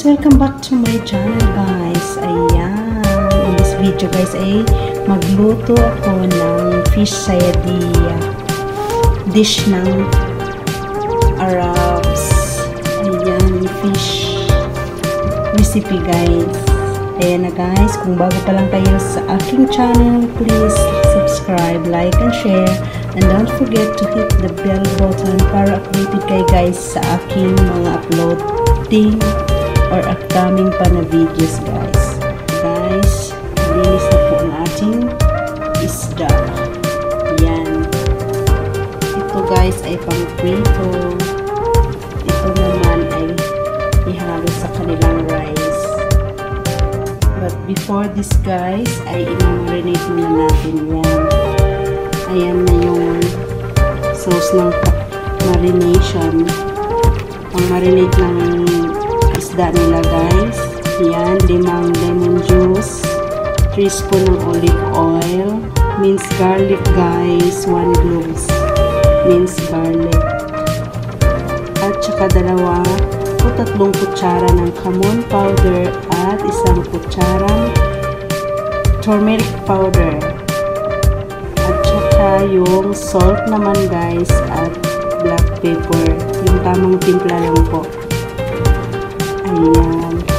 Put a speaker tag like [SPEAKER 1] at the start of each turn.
[SPEAKER 1] guys! Welcome back to my channel guys. Ayan. In this video guys ay magluto ako ng fish sayadiya. Dish ng Arabs. Ayan. Fish recipe guys. Ayan na guys. Kung bago pa lang kayo sa aking channel, please subscribe, like, and share. And don't forget to hit the bell button para updated kayo guys sa aking mga uploading or upcoming pa na videos guys. Guys, linis na po ang ating isda. Yan. Ito guys ay pang-prito. Ito naman ay ihalo sa kanilang rice. But before this guys, ay i-marinate muna natin yan. Ayan na yung sauce ng marination. Ang marinate ng isda nila guys. Yan, 5 lemon juice, 3 spoon ng olive oil, minced garlic guys, 1 cloves minced garlic, at saka 2 o 3 kutsara ng camon powder at 1 kutsarang turmeric powder, at saka yung salt naman guys at black pepper, yung tamang timpla lang po. Ayan.